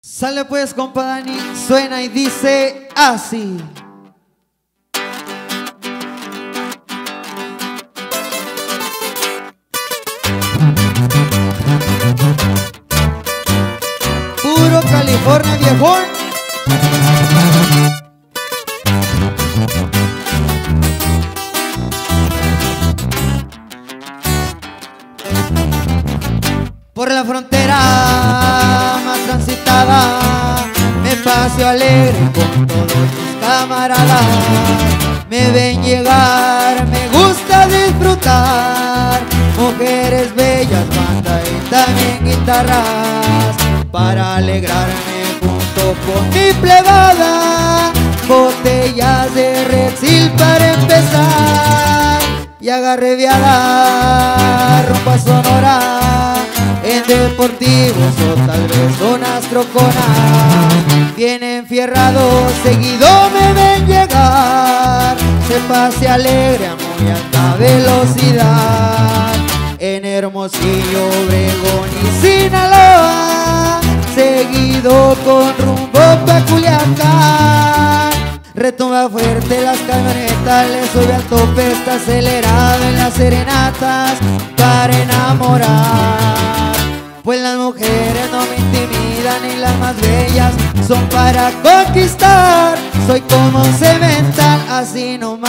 Sale pues, compa Dani, suena y dice así. Puro California, viejón. Por la frontera más transitada me paseo alegre con todos mis camaradas. Me ven llegar, me gusta disfrutar. Mujeres bellas, banda y también guitarras, para alegrarme junto con mi plebada. Botellas de Rexil para empezar, y agarré viada rumbo a Sonora, en deportivos o tal vez unas troconas. Bien enfierrado, seguido me ven llegar. Se pase alegre a muy alta velocidad, en Hermosillo, Obregón y Sinaloa, seguido con rumbo pa' Culiacán. Retumba fuerte las camionetas, le sube al tope, está acelerado en las serenatas para enamorar. Pues las mujeres no me intimidan y las más bellas son para conquistar. Soy como un cemental, así nomás.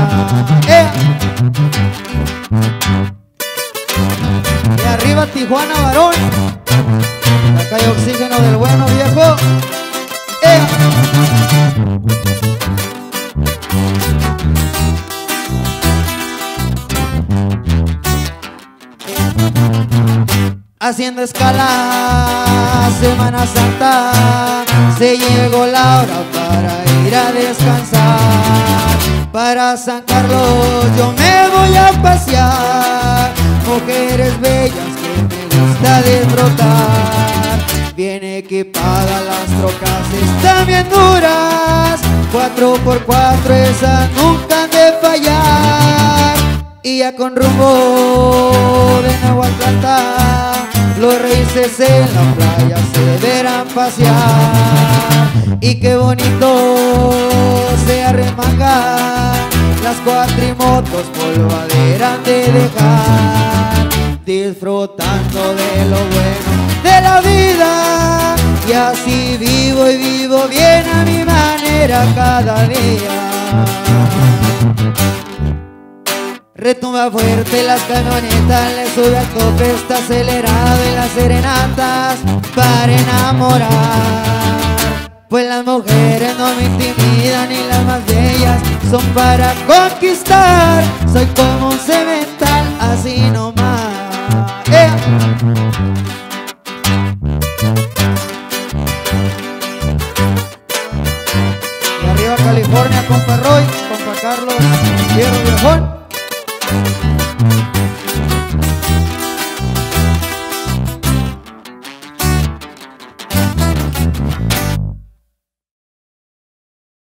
Y arriba Tijuana, varón. Acá hay oxígeno del bueno, viejo. Haciendo escala Semana Santa, se llegó la hora para ir a descansar. Para San Carlos yo me voy a pasear. Mujeres bellas que me gusta disfrutar. Bien equipadas las trocas están bien duras, 4x4 esas nunca han de fallar. Y ya con rumbo de Nuevo Atlanta, los raíces en la playa se verán pasear. Y qué bonito se arremangan las cuatrimotos, polvadera han de dejar, disfrutando de lo bueno de la vida. Y así vivo y vivo bien a mi manera cada día. Retumba fuerte las camionetas, le sube al tope, está acelerado en las serenatas para enamorar. Pues las mujeres no me intimidan y las más bellas son para conquistar. Soy como un cemental, así nomás. Y arriba California, compa Roy, compa Carlos, Fierro viejón.